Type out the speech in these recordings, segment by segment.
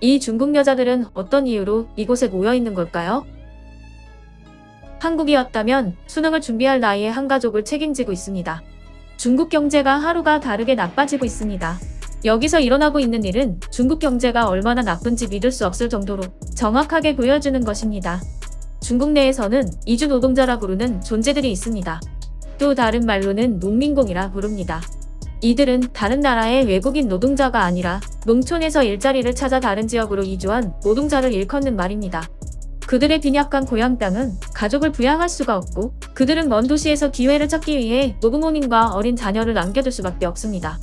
이 중국 여자들은 어떤 이유로 이곳에 모여 있는 걸까요? 한국이었다면 수능을 준비할 나이에 한 가족을 책임지고 있습니다. 중국 경제가 하루가 다르게 나빠지고 있습니다. 여기서 일어나고 있는 일은 중국 경제가 얼마나 나쁜지 믿을 수 없을 정도로 정확하게 보여주는 것입니다. 중국 내에서는 이주 노동자라 부르는 존재들이 있습니다. 또 다른 말로는 농민공이라 부릅니다. 이들은 다른 나라의 외국인 노동자가 아니라 농촌에서 일자리를 찾아 다른 지역으로 이주한 노동자를 일컫는 말입니다. 그들의 빈약한 고향 땅은 가족을 부양할 수가 없고 그들은 먼 도시에서 기회를 찾기 위해 노부모님과 어린 자녀를 남겨둘 수밖에 없습니다.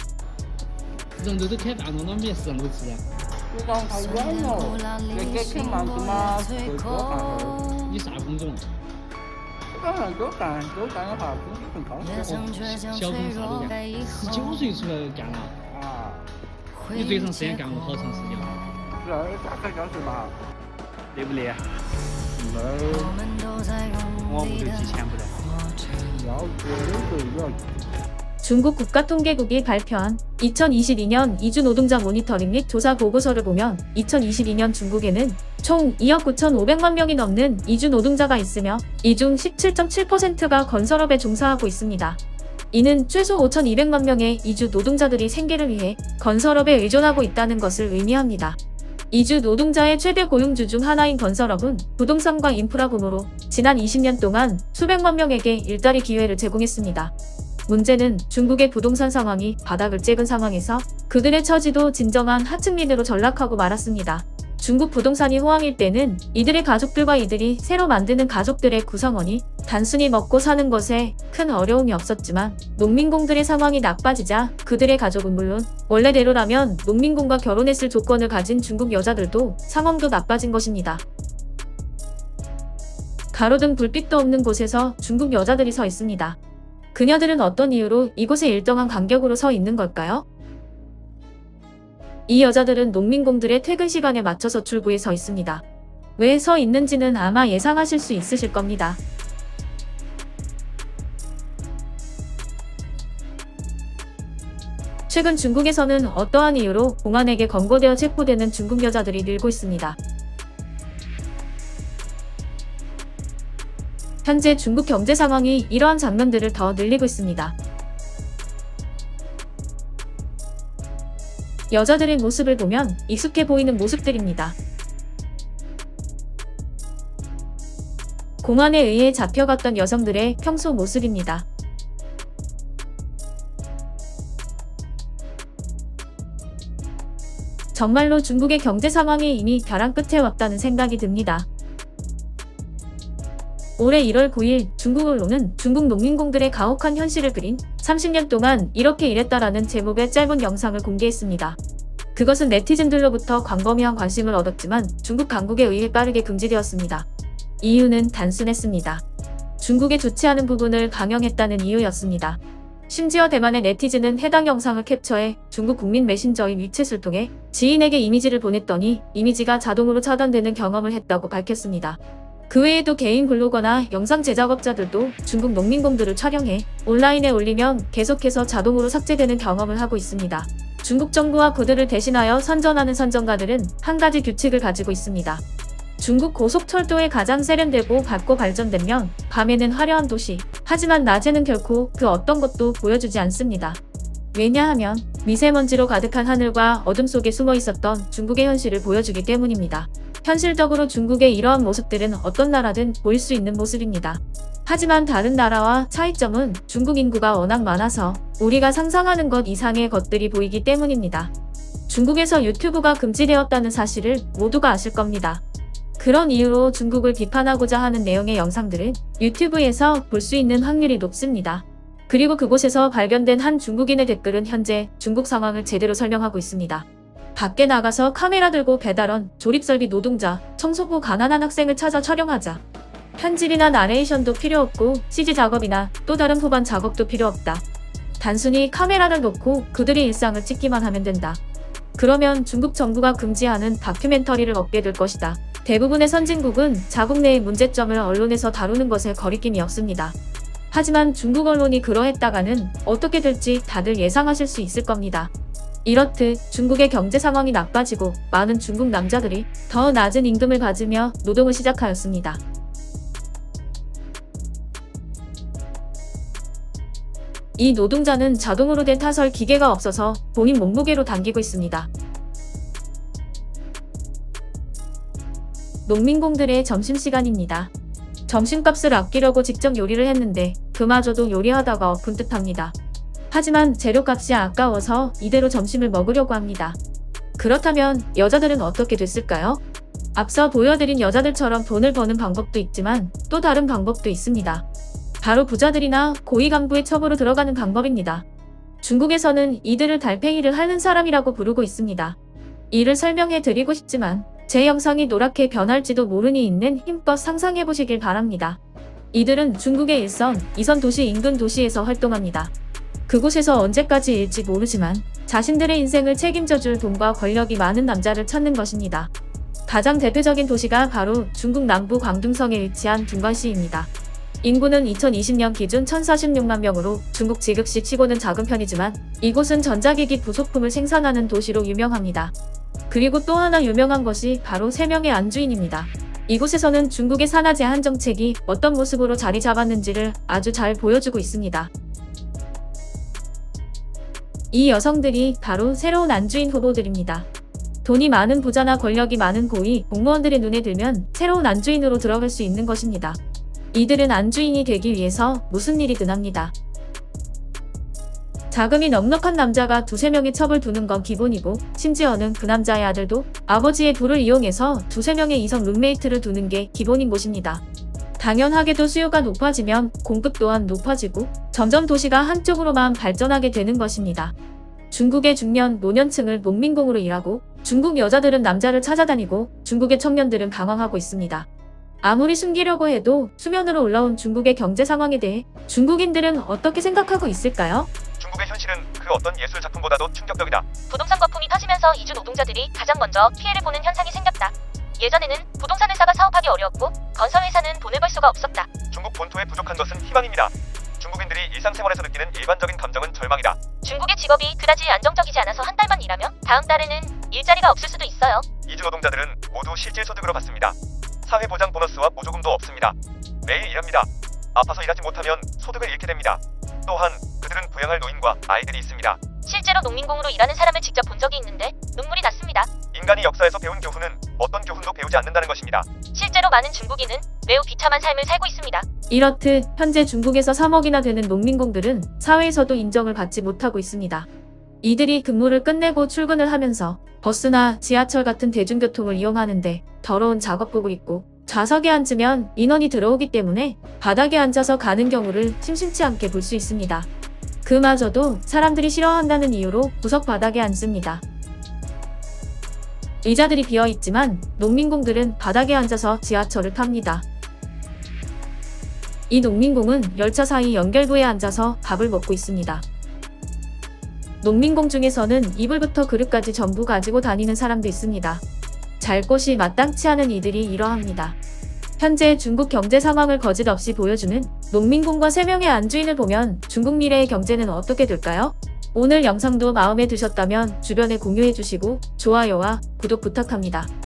중국 국가통계국이 발표한 2022년 이주 노동자 모니터링 및 조사 보고서를 보면 2022년 중국에는 총 2억 9,500만 명이 넘는 이주 노동자가 있으며 이 중 17.7%가 건설업에 종사하고 있습니다. 이는 최소 5,200만 명의 이주 노동자들이 생계를 위해 건설업에 의존하고 있다는 것을 의미합니다. 이주 노동자의 최대 고용주 중 하나인 건설업은 부동산과 인프라 부문으로 지난 20년 동안 수백만 명에게 일자리 기회를 제공했습니다. 문제는 중국의 부동산 상황이 바닥을 찍은 상황에서 그들의 처지도 진정한 하층민으로 전락하고 말았습니다. 중국 부동산이 호황일 때는 이들의 가족들과 이들이 새로 만드는 가족들의 구성원이 단순히 먹고 사는 것에 큰 어려움이 없었지만 농민공들의 상황이 나빠지자 그들의 가족은 물론 원래대로라면 농민공과 결혼했을 조건을 가진 중국 여자들도 상황도 나빠진 것입니다. 가로등 불빛도 없는 곳에서 중국 여자들이 서 있습니다. 그녀들은 어떤 이유로 이곳에 일정한 간격으로 서 있는 걸까요? 이 여자들은 농민공들의 퇴근 시간에 맞춰서 출구에 서 있습니다. 왜 서 있는지는 아마 예상하실 수 있으실 겁니다. 최근 중국에서는 어떠한 이유로 공안에게 검거되어 체포되는 중국 여자들이 늘고 있습니다. 현재 중국 경제 상황이 이러한 장면들을 더 늘리고 있습니다. 여자들의 모습을 보면 익숙해 보이는 모습들입니다. 공안에 의해 잡혀갔던 여성들의 평소 모습입니다. 정말로 중국의 경제 상황이 이미 벼랑 끝에 왔다는 생각이 듭니다. 올해 1월 9일 중국 언론은 중국 농민공들의 가혹한 현실을 그린 30년 동안 이렇게 일했다라는 제목의 짧은 영상을 공개했습니다. 그것은 네티즌들로부터 광범위한 관심을 얻었지만 중국 당국에 의해 빠르게 금지되었습니다. 이유는 단순했습니다. 중국의 좋지 않은 부분을 강요했다는 이유였습니다. 심지어 대만의 네티즌은 해당 영상을 캡처해 중국 국민 메신저인 위챗을 통해 지인에게 이미지를 보냈더니 이미지가 자동으로 차단되는 경험을 했다고 밝혔습니다. 그 외에도 개인 블로거나 영상 제작업자들도 중국 농민공들을 촬영해 온라인에 올리면 계속해서 자동으로 삭제되는 경험을 하고 있습니다. 중국 정부와 그들을 대신하여 선전하는 선전가들은 한 가지 규칙을 가지고 있습니다. 중국 고속철도의 가장 세련되고 밝고 발전된 면, 밤에는 화려한 도시, 하지만 낮에는 결코 그 어떤 것도 보여주지 않습니다. 왜냐하면 미세먼지로 가득한 하늘과 어둠 속에 숨어 있었던 중국의 현실을 보여주기 때문입니다. 현실적으로 중국의 이러한 모습들은 어떤 나라든 보일 수 있는 모습입니다. 하지만 다른 나라와 차이점은 중국 인구가 워낙 많아서 우리가 상상하는 것 이상의 것들이 보이기 때문입니다. 중국에서 유튜브가 금지되었다는 사실을 모두가 아실 겁니다. 그런 이유로 중국을 비판하고자 하는 내용의 영상들은 유튜브에서 볼 수 있는 확률이 높습니다. 그리고 그곳에서 발견된 한 중국인의 댓글은 현재 중국 상황을 제대로 설명하고 있습니다. 밖에 나가서 카메라 들고 배달원, 조립설비 노동자, 청소부 가난한 학생을 찾아 촬영하자. 편집이나 나레이션도 필요 없고 CG 작업이나 또 다른 후반 작업도 필요 없다. 단순히 카메라를 놓고 그들의 일상을 찍기만 하면 된다. 그러면 중국 정부가 금지하는 다큐멘터리를 얻게 될 것이다. 대부분의 선진국은 자국 내의 문제점을 언론에서 다루는 것에 거리낌이 없습니다. 하지만 중국 언론이 그러했다가는 어떻게 될지 다들 예상하실 수 있을 겁니다. 이렇듯 중국의 경제 상황이 나빠지고 많은 중국 남자들이 더 낮은 임금을 받으며 노동을 시작하였습니다. 이 노동자는 자동으로 된 타설 기계가 없어서 본인 몸무게로 당기고 있습니다. 농민공들의 점심시간입니다. 점심값을 아끼려고 직접 요리를 했는데 그마저도 요리하다가 엎은 듯합니다. 하지만 재료값이 아까워서 이대로 점심을 먹으려고 합니다. 그렇다면 여자들은 어떻게 됐을까요? 앞서 보여드린 여자들처럼 돈을 버는 방법도 있지만 또 다른 방법도 있습니다. 바로 부자들이나 고위 간부의 첩으로 들어가는 방법입니다. 중국에서는 이들을 달팽이를 핥는 사람이라고 부르고 있습니다. 이를 설명해 드리고 싶지만 제 영상이 노랗게 변할지도 모르니 있는 힘껏 상상해 보시길 바랍니다. 이들은 중국의 1선, 2선 도시 인근 도시에서 활동합니다. 그곳에서 언제까지 일지 모르지만 자신들의 인생을 책임져줄 돈과 권력이 많은 남자를 찾는 것입니다. 가장 대표적인 도시가 바로 중국 남부 광둥성에 위치한 둔관시입니다. 인구는 2020년 기준 1046만 명으로 중국 지극시 치고는 작은 편이지만 이곳은 전자기기 부속품을 생산하는 도시로 유명합니다. 그리고 또 하나 유명한 것이 바로 3명의 안주인입니다. 이곳에서는 중국의 산화 제한 정책이 어떤 모습으로 자리 잡았는지를 아주 잘 보여주고 있습니다. 이 여성들이 바로 새로운 안주인 후보들입니다. 돈이 많은 부자나 권력이 많은 고위 공무원들의 눈에 들면 새로운 안주인으로 들어갈 수 있는 것입니다. 이들은 안주인이 되기 위해서 무슨 일이든 합니다. 자금이 넉넉한 남자가 2~3명의 첩을 두는 건 기본이고 심지어는 그 남자의 아들도 아버지의 부를 이용해서 2~3명의 이성 룸메이트를 두는 게 기본인 곳입니다. 당연하게도 수요가 높아지면 공급 또한 높아지고 점점 도시가 한쪽으로만 발전하게 되는 것입니다. 중국의 중년, 노년층을 농민공으로 일하고 중국 여자들은 남자를 찾아다니고 중국의 청년들은 방황하고 있습니다. 아무리 숨기려고 해도 수면으로 올라온 중국의 경제 상황에 대해 중국인들은 어떻게 생각하고 있을까요? 중국의 현실은 그 어떤 예술 작품보다도 충격적이다. 부동산 거품이 터지면서 이주 노동자들이 가장 먼저 피해를 보는 현상이 생겼다. 예전에는 부동산 회사가 사업하기 어려웠고 건설회사는 돈을 벌 수가 없었다. 중국 본토에 부족한 것은 희망입니다. 중국인들이 일상생활에서 느끼는 일반적인 감정은 절망이다. 중국의 직업이 그다지 안정적이지 않아서 한 달만 일하면 다음 달에는 일자리가 없을 수도 있어요. 이주 노동자들은 모두 실질 소득으로 받습니다. 사회보장 보너스와 보조금도 없습니다. 매일 일합니다. 아파서 일하지 못하면 소득을 잃게 됩니다. 또한 그들은 부양할 노인과 아이들이 있습니다. 실제로 농민공으로 일하는 사람을 직접 본 적이 있는데 눈물이 났습니다. 인간이 역사에서 배운 교훈은 어떤 교훈도 배우지 않는다는 것입니다. 실제로 많은 중국인은 매우 비참한 삶을 살고 있습니다. 이렇듯 현재 중국에서 3억이나 되는 농민공들은 사회에서도 인정을 받지 못하고 있습니다. 이들이 근무를 끝내고 출근을 하면서 버스나 지하철 같은 대중교통을 이용하는데 더러운 작업복을 입고 좌석에 앉으면 인원이 들어오기 때문에 바닥에 앉아서 가는 경우를 심심치 않게 볼 수 있습니다. 그마저도 사람들이 싫어한다는 이유로 구석 바닥에 앉습니다. 의자들이 비어있지만 농민공들은 바닥에 앉아서 지하철을 탑니다. 이 농민공은 열차 사이 연결부에 앉아서 밥을 먹고 있습니다. 농민공 중에서는 이불부터 그릇까지 전부 가지고 다니는 사람도 있습니다. 잘 곳이 마땅치 않은 이들이 이러합니다. 현재 중국 경제 상황을 거짓없이 보여주는 농민공과 3명의 안주인을 보면 중국 미래의 경제는 어떻게 될까요? 오늘 영상도 마음에 드셨다면 주변에 공유해주시고 좋아요와 구독 부탁합니다.